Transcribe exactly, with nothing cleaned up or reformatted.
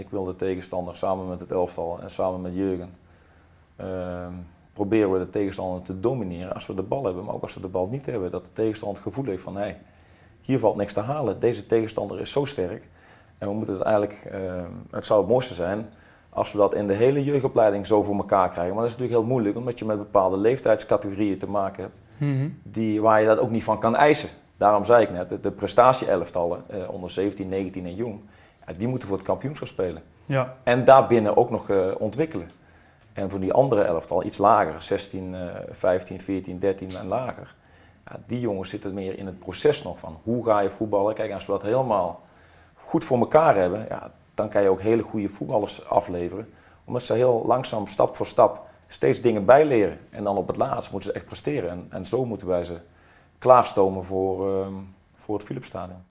ik wil de tegenstander samen met het elftal en samen met Jurgen uh, proberen we de tegenstander te domineren als we de bal hebben, maar ook als we de bal niet hebben. Dat de tegenstander het gevoel heeft van hé, hey, hier valt niks te halen. Deze tegenstander is zo sterk en we moeten het eigenlijk, uh, het zou het mooiste zijn als we dat in de hele jeugdopleiding zo voor elkaar krijgen. Maar dat is natuurlijk heel moeilijk omdat je met bepaalde leeftijdscategorieën te maken hebt Mm-hmm. die, waar je dat ook niet van kan eisen. Daarom zei ik net, de, de prestatie-elftallen uh, onder zeventien, negentien en jong, ja, die moeten voor het kampioenschap spelen. Ja. En daarbinnen ook nog uh, ontwikkelen. En voor die andere elftal, iets lager, zestien, uh, vijftien, veertien, dertien en lager. Ja, die jongens zitten meer in het proces nog van hoe ga je voetballen. Kijk, als we dat helemaal goed voor elkaar hebben, ja, dan kan je ook hele goede voetballers afleveren. Omdat ze heel langzaam, stap voor stap, steeds dingen bijleren. En dan op het laatst moeten ze echt presteren. En, en zo moeten wij ze klaarstomen voor, um, voor het Philipsstadion.